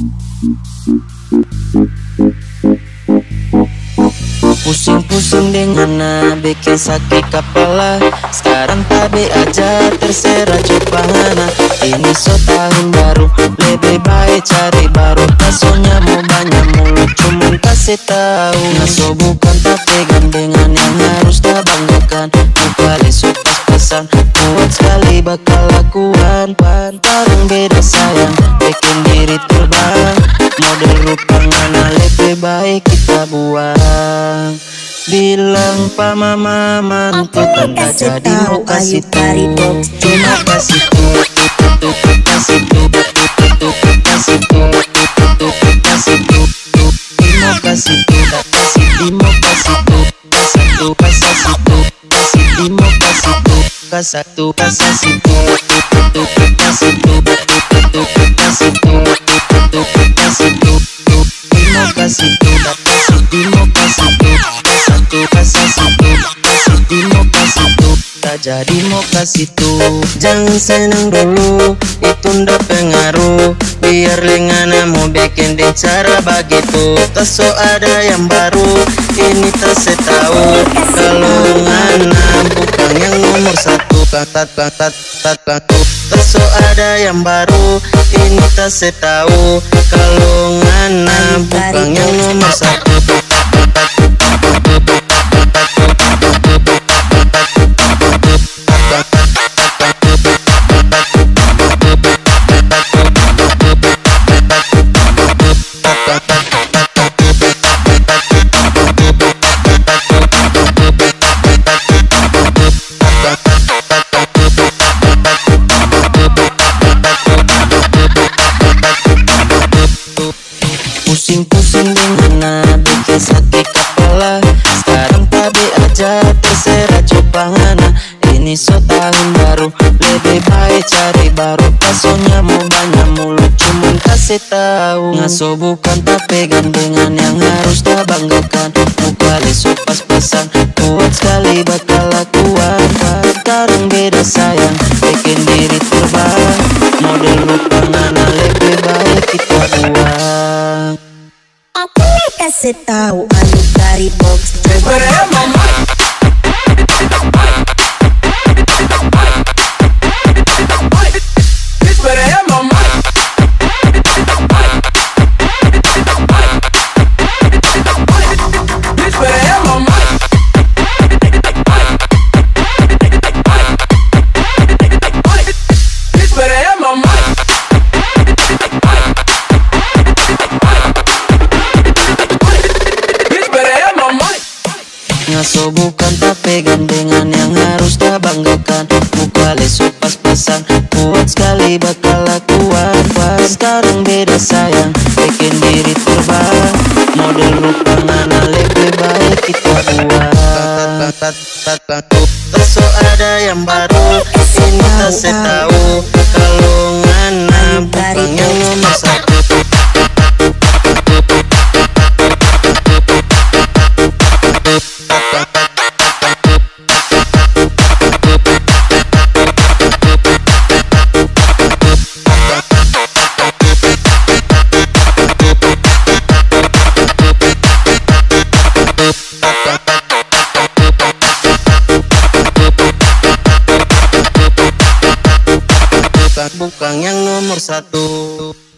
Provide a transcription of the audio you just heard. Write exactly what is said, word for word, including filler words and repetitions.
Pusing-pusing dengan bikin sakit kepala. Sekarang tabe aja terserah coba ngana. Ini so tahun baru, lebih baik cari baru. Pasonya mau banyak mulut, cuman kasih tahu. Ngaso bukan tapi gandengan yang harus dah banggakan. Kembali suka pesan, kuat sekali bakal lakuan. Tarung beda sayang, bikin diri terbang. Model rupa ngana lebih baik kita buang. Bilang pa mama mantu tanda jadi mau kasih tahu. Cuma kasih tuh, kasih tuh, kasih tuh, kasih tuh, mau kasih tuh, kasih tuh, mau kasih tuh, kasih tuh, kasih tuh, kasih tuh, mau kasih tuh, kasih tuh, kasih tuh, kasih tuh, kasih tuh, kasih tuh, mau kasih tuh, kasih tuh, mau kasih tuh. Satu kasih satu, kasih tuh mau kasih tuh, tak jadi mau kasih tuh. Jangan senang dulu, itu ndak pengaruh. Biar lingana mau bikin di cara begitu. Tak so ada yang baru, ini tak setahu. Kalau ngana bukan yang nomor satu. Tat tat tat tat tat. Tak so ada yang baru, ini tak setahu. Kalau ngana bukan yang nomor satu. Pusing-pusing dengan bikin sakit kepala. Sekarang tabe aja terserah coba ngana. Ini so tahun baru, lebih baik cari baru. Pasonya mau banyak mulut, cuman kasih tahu. Ngaso bukan tapi gandengan yang harus dah banggakan. Mukali so pas-pasan, kuat sekali bakal lakuan. Sekarang beda sayang, bikin diri terbang. Model lupa ngana lebih baik kita buang. Aku kasih tahu anu dari box. Ngaso bukan tapi gandengan yang harus dah banggakan. Muka lesu pas-pasan, kuat sekali bakal lakuan. Sekarang beda sayang, bikin diri terbang. Model rupa ngana lebih baik kita buang. Tak so ada yang baru, ini tak setahu. Kalau ngana bukan yang nomor satu. Bukan yang nomor satu.